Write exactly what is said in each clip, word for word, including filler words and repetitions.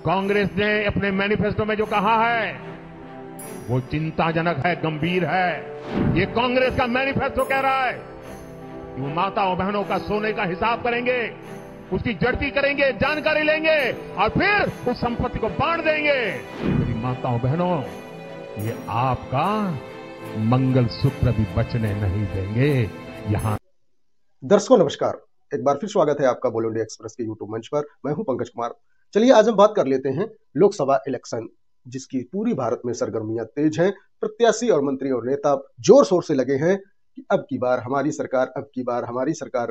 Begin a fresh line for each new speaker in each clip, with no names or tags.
कांग्रेस ने अपने मैनिफेस्टो में जो कहा है वो चिंताजनक है, गंभीर है। ये कांग्रेस का मैनिफेस्टो कह रहा है कि वो माताओं बहनों का सोने का हिसाब करेंगे, उसकी जड़ती करेंगे, जानकारी लेंगे और फिर उस संपत्ति को बांट देंगे। मेरी माताओं बहनों, ये आपका मंगलसूत्र भी बचने नहीं देंगे। यहां
दर्शकों नमस्कार, एक बार फिर स्वागत है आपका बोलो इंडिया एक्सप्रेस के यूट्यूब मंच पर। मैं हूं पंकज कुमार। चलिए आज हम बात कर लेते हैं लोकसभा इलेक्शन, जिसकी पूरी भारत में सरगर्मियां तेज हैं। प्रत्याशी और मंत्री और नेता जोर शोर से लगे हैं कि अब की बार हमारी सरकार, अब की बार हमारी सरकार।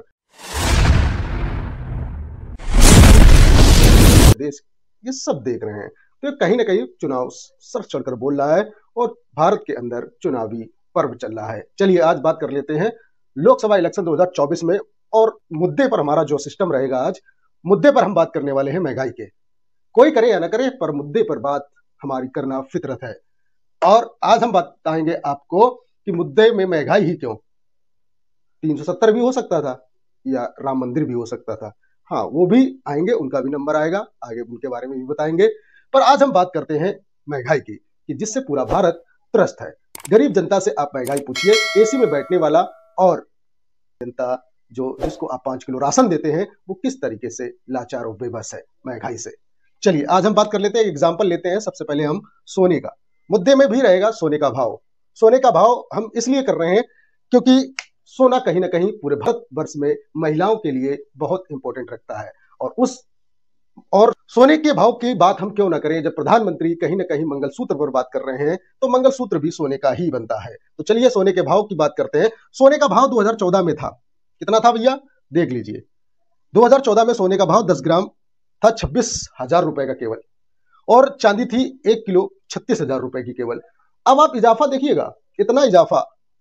देश ये सब देख रहे हैं, तो कहीं ना कहीं चुनाव सर चढ़कर बोल रहा है और भारत के अंदर चुनावी पर्व चल रहा है। चलिए आज बात कर लेते हैं लोकसभा इलेक्शन दो हज़ार चौबीस में, और मुद्दे पर हमारा जो सिस्टम रहेगा, आज मुद्दे पर हम बात करने वाले हैं महंगाई के। कोई करे या ना करे, पर मुद्दे पर बात हमारी करना फितरत है। और आज हम बताएंगे आपको कि मुद्दे में महंगाई ही क्यों। तीन सौ सत्तर भी हो सकता था या राम मंदिर भी हो सकता था। हाँ, वो भी आएंगे, उनका भी नंबर आएगा, आगे उनके बारे में भी बताएंगे। पर आज हम बात करते हैं महंगाई की, कि जिससे पूरा भारत त्रस्त है। गरीब जनता से आप महंगाई पूछिए, एसी में बैठने वाला और जनता जो जिसको आप पांच किलो राशन देते हैं, वो किस तरीके से लाचार और बेबस है महंगाई से। चलिए आज हम बात कर लेते हैं, एग्जाम्पल लेते हैं। सबसे पहले हम सोने का, मुद्दे में भी रहेगा सोने का भाव। सोने का भाव हम इसलिए कर रहे हैं क्योंकि सोना कहीं ना कहीं पूरे भारत वर्ष में महिलाओं के लिए बहुत इंपॉर्टेंट रखता है। और उस और सोने के भाव की बात हम क्यों ना करें, जब प्रधानमंत्री कहीं ना कहीं मंगलसूत्र पर बात कर रहे हैं, तो मंगलसूत्र भी सोने का ही बनता है। तो चलिए सोने के भाव की बात करते हैं। सोने का भाव दो हज़ार चौदह में था, कितना था भैया, देख लीजिए। दो हज़ार चौदह में सोने का भाव दस ग्राम था छब्बीस हजार रुपए का केवल, और चांदी थी एक किलो छत्तीस हजार रुपए की केवल। अब आप इजाफा देखिएगा, इतना इजाफा।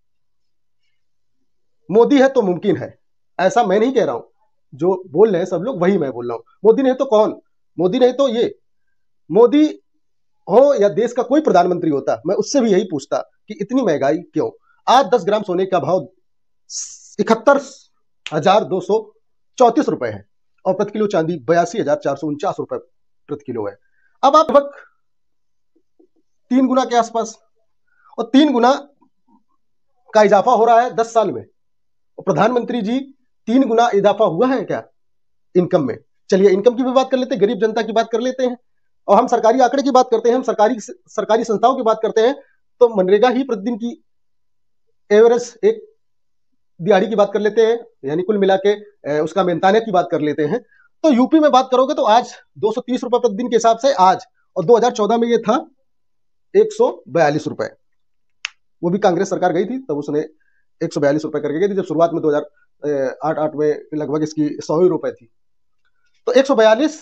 मोदी है तो मुमकिन है, ऐसा मैं नहीं कह रहा हूं, जो बोल रहे हैं सब लोग वही मैं बोल रहा हूं। मोदी नहीं तो कौन, मोदी नहीं तो ये मोदी हो या देश का कोई प्रधानमंत्री होता, मैं उससे भी यही पूछता कि इतनी महंगाई क्यों। आज दस ग्राम सोने का भाव इकहत्तर हजार दो सौ चौतीस रुपए है, और प्रति किलो चांदी बयासी हजार चार सौ उनचास रुपए प्रति किलो है। अब आप लगभग तीन गुना के आसपास, और तीन गुना का इजाफा हो रहा है दस साल में। और प्रधानमंत्री जी, तीन गुना इजाफा हुआ है क्या इनकम में। चलिए इनकम की भी बात कर लेते हैं, गरीब जनता की बात कर लेते हैं, और हम सरकारी आंकड़े की बात करते हैं, हम सरकारी सरकारी संस्थाओं की बात करते हैं। तो मनरेगा ही प्रतिदिन की एवरेज एक दिहाड़ी की बात कर लेते हैं, यानी कुल मिला के उसका मेहनताने की बात कर लेते हैं। तो यूपी में बात करोगे तो आज दो सौ तीस रुपए प्रतिदिन के हिसाब से आज, और दो हज़ार चौदह में ये था एक सौ बयालीस रुपए। वो भी कांग्रेस सरकार गई थी तब उसने एक सौ बयालीस रुपए करके गई थी, जब शुरुआत में दो हज़ार आठ आठ में लगभग इसकी सौ ही रुपए थी। तो एक सौ बयालीस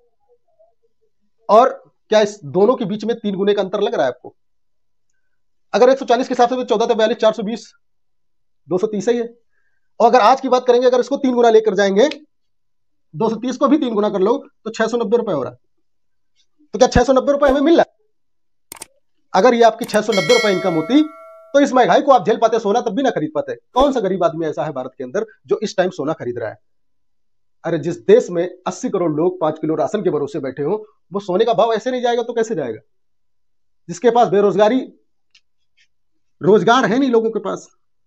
और क्या इस दोनों के बीच में तीन गुने का अंतर लग रहा है आपको। अगर एक सौ चालीस के हिसाब से तो चौदह बयालीस चार सौ बीस दो सौ तीस ही है। और अगर आज की बात करेंगे, अगर इसको तीन गुना लेकर जाएंगे, दो सौ तीस को भी तीन गुना कर लो तो छह सौ नब्बे रुपए हो रहा है। तो क्या छह सौ नब्बे रुपए हमें मिल रहा है। अगर ये आपकी छह सौ नब्बे रुपए इनकम होती तो इस महंगाई को आप झेल पाते, सोना तब भी ना खरीद पाते। कौन सा गरीब आदमी ऐसा है भारत के अंदर जो इस टाइम सोना खरीद रहा है। अरे जिस देश में अस्सी करोड़ लोग पांच किलो राशन के भरोसे बैठे हो, वो सोने का भाव ऐसे नहीं जाएगा तो कैसे जाएगा। जिसके पास बेरोजगारी, रोजगार है नहीं लोगों के पास,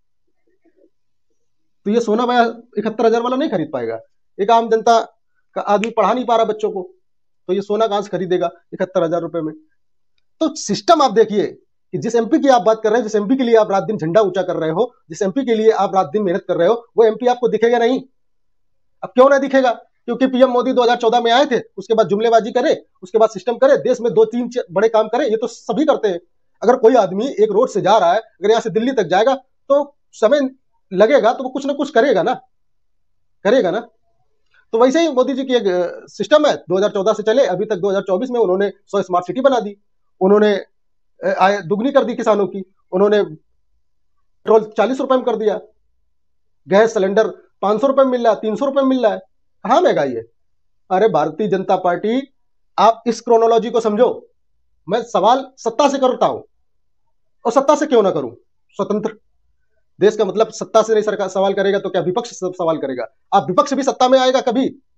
तो ये सोना भाई इकहत्तर हजार वाला नहीं खरीद पाएगा। एक आम जनता का आदमी पढ़ा नहीं पा रहा बच्चों को, तो ये सोना कहां से खरीदेगा इकहत्तर हजार रुपए में। तो सिस्टम आप देखिए कि जिस एमपी की आप बात कर रहे हैं, जिस एमपी के लिए आप रात दिन झंडा ऊंचा कर रहे हो, जिस एमपी के लिए आप रात दिन मेहनत कर रहे हो, वो एमपी आपको दिखेगा नहीं। अब क्यों नहीं दिखेगा, क्योंकि पीएम मोदी दो हज़ार चौदह में आए थे, उसके बाद जुमलेबाजी करे, उसके बाद सिस्टम करे, देश में दो तीन बड़े काम करे, ये तो सभी करते हैं। अगर कोई आदमी एक रोड से जा रहा है, अगर यहां से दिल्ली तक जाएगा तो समय लगेगा, तो वो कुछ ना कुछ करेगा ना, करेगा ना। तो वैसे ही मोदी जी की एक सिस्टम है, दो हज़ार चौदह से चले अभी तक दो हज़ार चौबीस में उन्होंने सौ स्मार्ट सिटी बना दी, उन्होंने आय दुगनी कर दी किसानों की, उन्होंने पेट्रोल चालीस रुपए में कर दिया, गैस सिलेंडर पांच सौ रुपए में मिल रहा है, तीन सौ रुपए में मिल रहा है। कहां महंगाई है। अरे भारतीय जनता पार्टी, आप इस क्रोनोलॉजी को समझो। मैं सवाल सत्ता से करता हूं, और सत्ता से क्यों ना करूं, स्वतंत्र देश का मतलब सत्ता से नहीं सरकार सवाल करेगा तो क्या विपक्ष सवाल करेगा। आप विपक्ष भी सत्ता में आएगा कभी,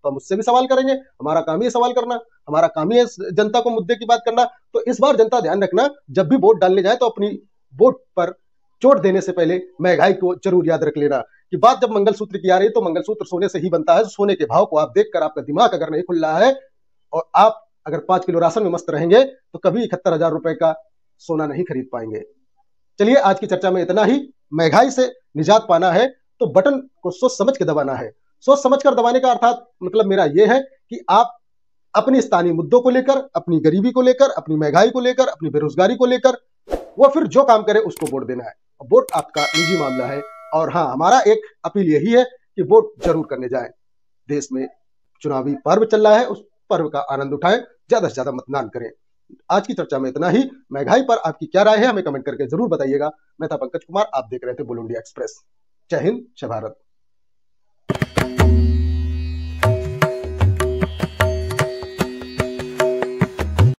तो हम उससे भी सवाल करेंगे। हमारा काम ही है सवाल करना, हमारा काम ही है जनता को मुद्दे की बात करना। तो इस बार जनता ध्यान रखना, जब भी वोट डालने जाए तो अपनी वोट पर चोट देने से पहले महंगाई को जरूर याद रख लेना कि बात जब मंगलसूत्र की आ रही है तो मंगलसूत्र सोने से ही बनता है। सोने के भाव को आप देखकर आपका दिमाग अगर नहीं खुल रहा है और आप अगर पांच किलो राशन में मस्त रहेंगे तो कभी इकहत्तर हजार रुपए का सोना नहीं खरीद पाएंगे। चलिए आज की चर्चा में इतना ही। महंगाई से निजात पाना है तो बटन को सोच समझ के दबाना है। सोच समझकर दबाने का अर्थात मतलब मेरा यह है कि आप अपने स्थानीय मुद्दों को लेकर, अपनी गरीबी को लेकर, अपनी महंगाई को लेकर, अपनी बेरोजगारी को लेकर, वो फिर जो काम करे उसको वोट देना है। वोट आपका निजी मामला है और हाँ, हमारा एक अपील यही है कि वोट जरूर करने जाएं। देश में चुनावी पर्व चल रहा है, उस पर्व का आनंद उठाएं, ज्यादा से ज्यादा मतदान करें। आज की चर्चा में इतना ही। महंगाई पर आपकी क्या राय है हमें कमेंट करके जरूर बताइएगा। मैं था पंकज कुमार, आप देख रहे थे बुल इंडिया एक्सप्रेस। जय हिंद, जय भारत।